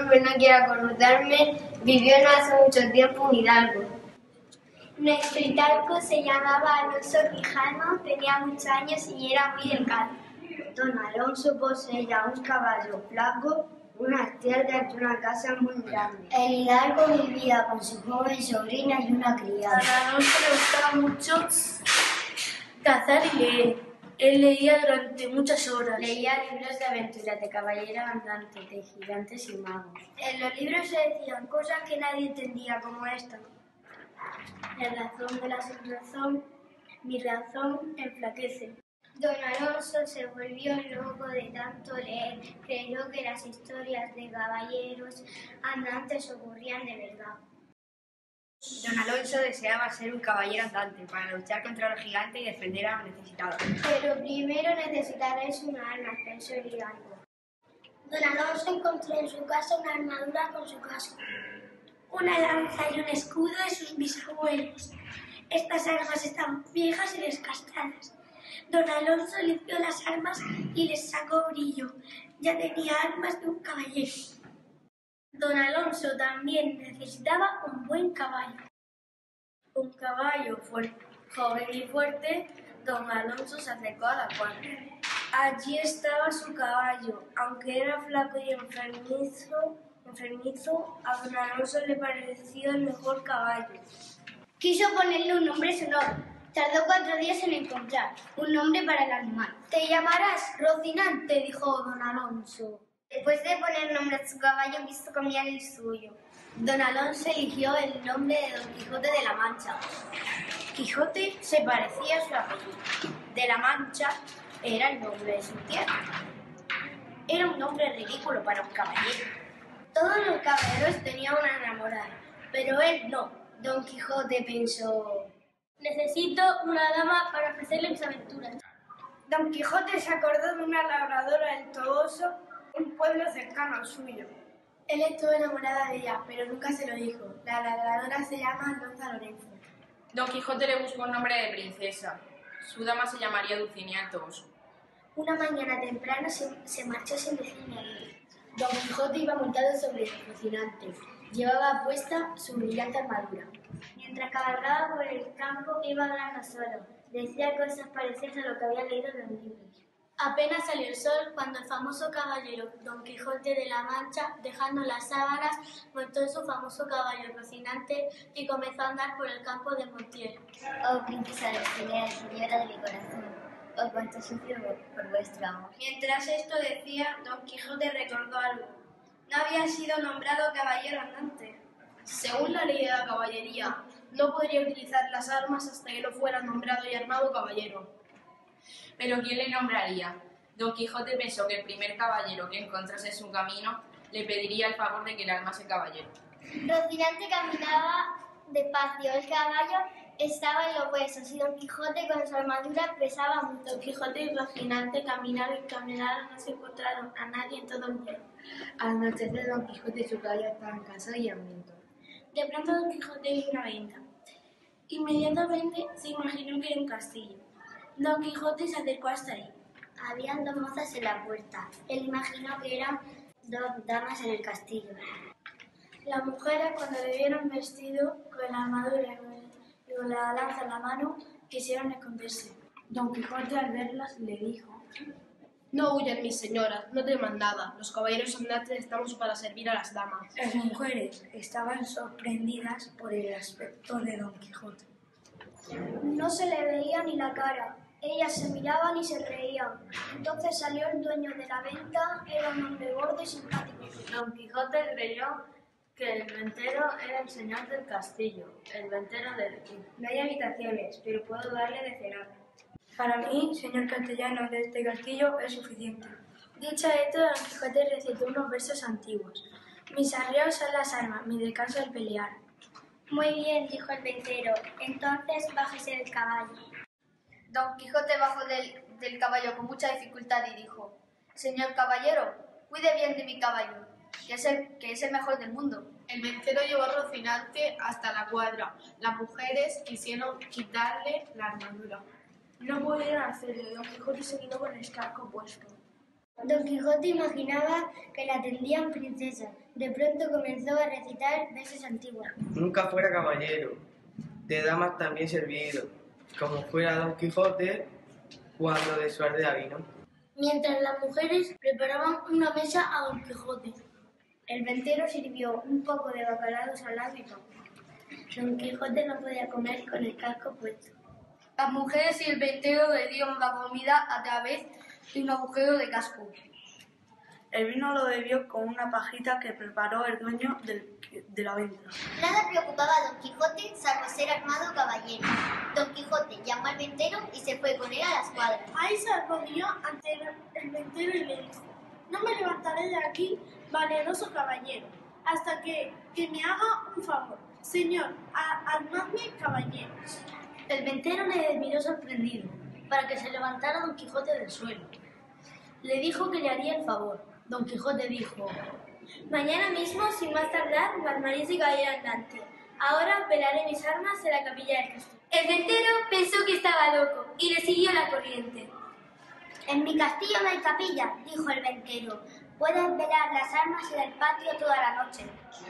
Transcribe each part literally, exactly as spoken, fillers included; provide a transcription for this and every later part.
nombre no quiero acordarme, vivió no hace mucho tiempo un hidalgo. Nuestro hidalgo se llamaba Alonso Quijano, tenía muchos años y era muy delgado. Don Alonso poseía un caballo flaco, unas tierras y una casa muy grande. El hidalgo vivía con su joven sobrina y una criada. A Alonso le gustaba mucho cazar y leer. Él leía durante muchas horas. Leía libros de aventuras, de caballeros andantes, de gigantes y magos. En los libros se decían cosas que nadie entendía, como esta. La razón de la sin razón, mi razón enflaquece. Don Alonso se volvió loco de tanto leer, creyó que las historias de caballeros andantes ocurrían de verdad. Don Alonso deseaba ser un caballero andante para luchar contra los gigantes y defender a los necesitados. Pero primero necesitaréis una arma, pensó el hidalgo. Don Alonso encontró en su casa una armadura con su casco, una lanza y un escudo de sus bisabuelos. Estas armas estaban viejas y desgastadas. Don Alonso limpió las armas y les sacó brillo. Ya tenía armas de un caballero. Don Alonso también necesitaba un buen caballo. Un caballo fuerte, joven y fuerte, don Alonso se acercó a la cuadra. Allí estaba su caballo, aunque era flaco y enfermizo, enfermizo, a don Alonso le pareció el mejor caballo. Quiso ponerle un nombre sonoro. Tardó cuatro días en encontrar un nombre para el animal. Te llamarás Rocinante, dijo don Alonso. Después de poner nombre a su caballo, quiso cambiar el suyo. Don Alonso eligió el nombre de Don Quijote de la Mancha. Quijote se parecía a su apellido. De la Mancha era el nombre de su tierra. Era un nombre ridículo para un caballero. Todos los caballeros tenían una enamorada, pero él no. Don Quijote pensó: necesito una dama para ofrecerle mis aventuras. Don Quijote se acordó de una labradora del Toboso, un pueblo cercano al suyo. Él estuvo enamorada de ella, pero nunca se lo dijo. La labradora se llama Alonza Lorenzo. Don Quijote le buscó un nombre de princesa. Su dama se llamaría Dulcinea del Toboso. Una mañana temprano se, se marchó sin decirle adiós. Don Quijote iba montado sobre Rocinante. Llevaba puesta su brillante armadura. Mientras cabalgaba por el campo, iba hablando solo. Decía cosas parecidas a lo que había leído en los libros. Apenas salió el sol cuando el famoso caballero Don Quijote de la Mancha, dejando las sábanas, montó en su famoso caballo Rocinante y comenzó a andar por el campo de Montiel. Oh, princesa Dulcinea, señora de mi corazón, oh, cuánto sufro por vuestro amor. Mientras esto decía, Don Quijote recordó algo. No había sido nombrado caballero andante. Según la ley de la caballería, no podría utilizar las armas hasta que no fuera nombrado y armado caballero. ¿Pero quién le nombraría? Don Quijote pensó que el primer caballero que encontrase en su camino le pediría el favor de que le armase caballero. Rocinante caminaba despacio. El caballo estaba en los huesos y Don Quijote con su armadura pesaba mucho. Don Quijote y Rocinante caminaron y caminaron, no se encontraron a nadie en todo el día. Al anochecer, Don Quijote y su caballo estaban cansados y hambrientos. De pronto Don Quijote vio una venta. Inmediatamente se imaginó que era un castillo. Don Quijote se acercó hasta ahí. Habían dos mozas en la puerta. Él imaginó que eran dos damas en el castillo. Las mujeres, cuando le vieron vestido con la armadura y con la lanza en la mano, quisieron esconderse. Don Quijote, al verlas, le dijo: no huyan, mis señoras, no teman nada. Los caballeros andantes estamos para servir a las damas. Las mujeres estaban sorprendidas por el aspecto de Don Quijote. No se le veía ni la cara. Ellas se miraban y se reían. Entonces salió el dueño de la venta, era un hombre gordo y simpático. Don Quijote creyó que el ventero era el señor del castillo, el ventero del rey. No hay habitaciones, pero puedo darle de cenar. Para mí, señor castellano de este castillo, es suficiente. Dicho esto, Don Quijote recitó unos versos antiguos. Mis arreos son las armas, mi descanso el pelear. Muy bien, dijo el ventero. Entonces bájese del caballo. Don Quijote bajó del, del caballo con mucha dificultad y dijo: señor caballero, cuide bien de mi caballo, que es el, que es el mejor del mundo. El ventero llevó a Rocinante hasta la cuadra. Las mujeres quisieron quitarle la armadura. No pudieron hacerlo. Don Quijote se quedó con el casco puesto. Don Quijote imaginaba que la atendían princesa. De pronto comenzó a recitar versos antiguos. Nunca fuera caballero, de damas también servido, como fuera Don Quijote cuando de su aldea vino. Mientras las mujeres preparaban una mesa a Don Quijote. El ventero sirvió un poco de bacalao salado y pan. Don Quijote no podía comer con el casco puesto. Las mujeres y el ventero le dieron la comida a través de un agujero de casco. El vino lo bebió con una pajita que preparó el dueño del, de la venta. Nada preocupaba a Don Quijote salvo ser armado caballero. Don Quijote llamó al ventero y se fue con él a las cuadras. Ahí se arrodilló ante el, el ventero y le dijo: no me levantaré de aquí, valeroso caballero, hasta que, que me haga un favor. Señor, armadme caballero. El ventero le miró sorprendido, para que se levantara Don Quijote del suelo. Le dijo que le haría el favor. Don Quijote dijo: mañana mismo, sin más tardar, me armaré ese caballero andante. Ahora velaré mis armas en la capilla del castillo. El ventero pensó que estaba loco y le siguió la corriente. En mi castillo no hay capilla, dijo el ventero. Puedes velar las armas en el patio toda la noche.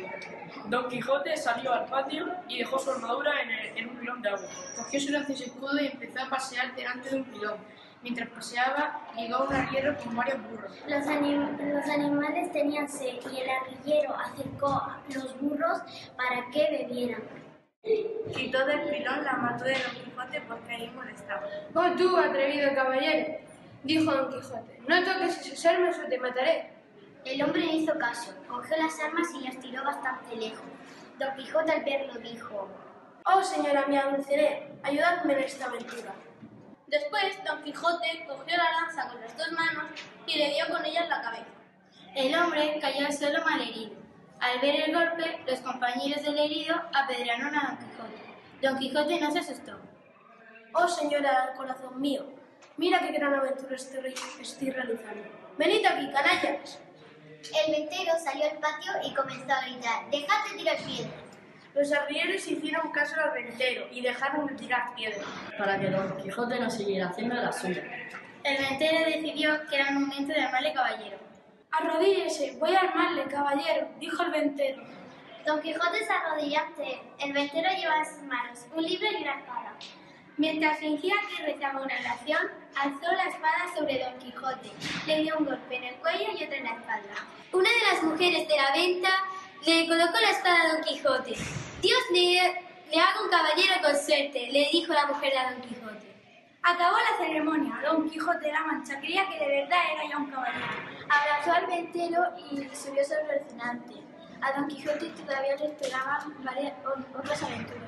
Don Quijote salió al patio y dejó su armadura en, el, en un pilón de agua. Cogió su gracioso escudo y empezó a pasear delante de un pilón. Mientras paseaba, llegó a un arriero con varios burros. Los, anim los animales tenían sed y el arriero acercó los burros para que bebieran. Quitó del pilón la armadura de Don Quijote porque ahí molestaba. ¡Oh tú, atrevido caballero!, dijo Don Quijote, no toques esas armas o te mataré. El hombre le hizo caso, cogió las armas y las tiró bastante lejos. Don Quijote al verlo dijo: oh señora mía Dulcinea, ayudadme en esta aventura. Después, Don Quijote cogió la lanza con las dos manos y le dio con ella en la cabeza. El hombre cayó al suelo malherido. Al ver el golpe, los compañeros del herido apedrearon a Don Quijote. Don Quijote no se asustó. Oh señora, corazón mío, mira qué gran aventura estoy, estoy realizando. Venid aquí, canallas. El ventero salió al patio y comenzó a gritar: dejad de tirar piedras. Los arrieros hicieron caso al ventero y dejaron de tirar piedras. Para que Don Quijote no siguiera haciendo la suya. El ventero decidió que era el momento de armarle caballero. Arrodíllese, voy a armarle, caballero, dijo el ventero. Don Quijote se arrodilló ante él. El ventero llevaba en sus manos un libro y una espada. Mientras fingía que rezaba una oración, alzó la espada sobre Don Quijote, le dio un golpe en el cuello y otro en la espalda. Una de las mujeres de la venta le colocó la espada a Don Quijote. Dios le, le haga un caballero con suerte, le dijo la mujer a Don Quijote. Acabó la ceremonia. Don Quijote de la Mancha creía que de verdad era ya un caballero. Abrazó al ventero y subió sobre el cenante. A Don Quijote todavía le esperaban varias otras aventuras.